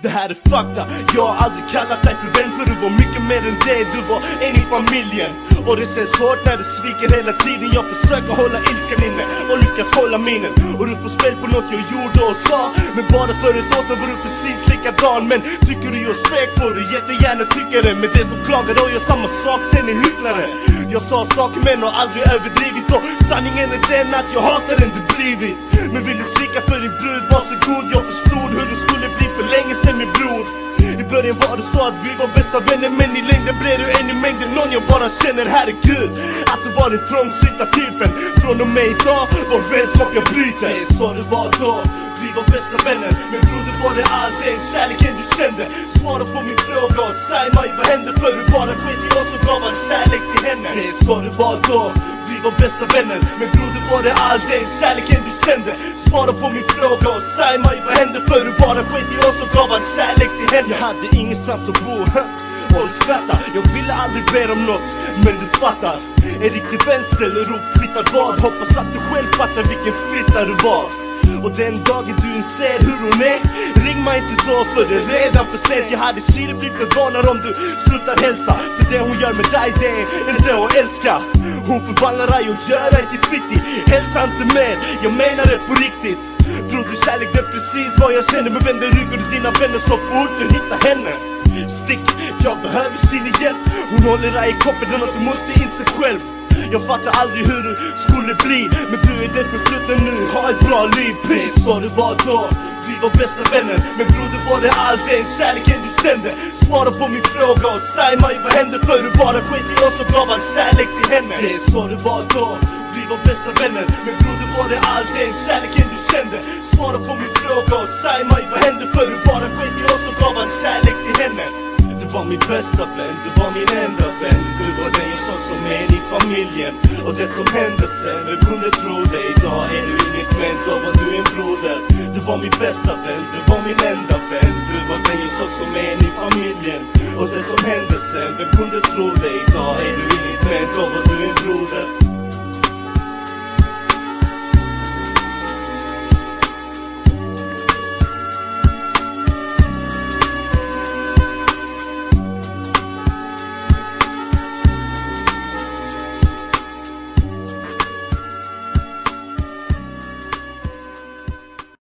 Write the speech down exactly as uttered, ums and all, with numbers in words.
det här är fakta. Jag har aldrig kallat dig för vän, för du var mycket mer än det. Du var en i familjen. Och det känns hårt när du sviker hela tiden. Jag försöker hålla ilskan inne och lyckas hålla minen. Och du får spel på något jag gjorde och sa, men bara för ett år sedan var du precis likadan. Men tycker du jag svek får du jättegärna tycka det. Men det som klagar då gör samma sak, sen är hycklare. Jag sa saker men har aldrig överdrivit. Och sanningen är den att jag hatar den du blivit. Men vill du svika för din brud, var så god. Jag förstod hur du skulle bli för länge sen min bror. I början var det så att vi var bästa vänner, men i längden blev du en i mängden. Någon jag bara känner, herregud, att du var den trångsynta typen. Från och med idag, vår vänskap jag bryter. Det är så det var då, vi var bästa vänner. Men broder, var det all den kärleken du kände? Svara på min fråga och säg mig vad hände? För du bara skit i oss och gav en kärlek till henne. Det är så det var då, vi var bästa vänner. Men broder, var det all den kärleken du kände? Svara på min fråga och säg mig vad hände? För du bara skit i oss och gav en kärlek till henne. Jag hade ingenstans att bo, och du skrattar. Jag ville aldrig be om något, men du fattar. En riktig vänster eller rop kvittar vad. Hoppas att du själv fattar vilken fitta du var. Och den dagen du inser hur hon är, ring mig inte då, för det är redan för sent. Jag hade kireflyttat varnar om du slutar hälsa. För det hon gör med dig, det är inte att älska. Hon förvandlar dig och gör dig till fittig. Hälsa inte mer, jag menar det på riktigt. Tror du kärlek det är precis vad jag känner? Men vänder ryggen till dina vänner så fort du hittar henne. Stick, jag behöver sin hjälp. Hon håller dig i koppen, den att du måste inse själv. Jag fattar aldrig hur du skulle bli, men du är där förfluten nu, ha ett bra liv. Det så det var då, vi var bästa vänner. Men broder, var det all den kärleken du kände? Svara på min fråga och säg mig vad hände? För du bara skit i oss och gav en kärlek till henne. Det så det var då, vi var bästa vänner. Men broder, var det all den kärleken du kände? Svara på min fråga och säg mig vad hände? För du bara skit i oss och gav en kärlek till henne. Du var min bästa vän, du var min enda vän. Du var den jag såg som en i familjen. Och det som hände sen, vem kunde tro det? Idag är du inget, men då var du en broder. Du var min bästa vän, du var min enda vän. Du var den jag såg som en i familjen. Och det som hände sen, vem kunde tro det? Idag är du inget, men då var du en broder.